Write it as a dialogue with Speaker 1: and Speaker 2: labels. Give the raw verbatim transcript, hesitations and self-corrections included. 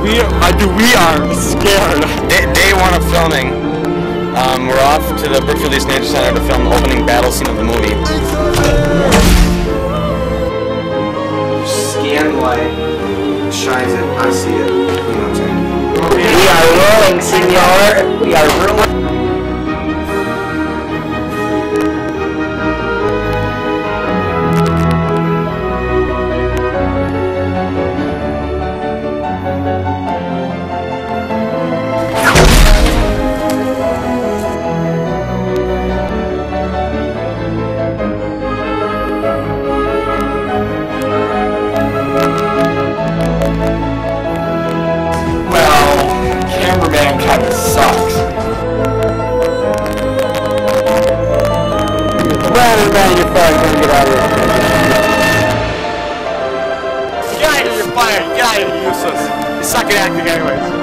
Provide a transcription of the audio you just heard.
Speaker 1: We, I do. We are scared.
Speaker 2: Day, day one of filming. Um, we're off to the Brookfield East Nature Center to film the opening battle scene of the movie. Scan light shines it. I see it. You know what I'm saying?
Speaker 3: We are rolling, senor. We are rolling.
Speaker 1: Cameraman kind of sucks.
Speaker 3: Run, man, you're fired. Gonna get out of here.
Speaker 1: Get out of here, you're fired. Get out of here, you're useless. You suck at acting anyways.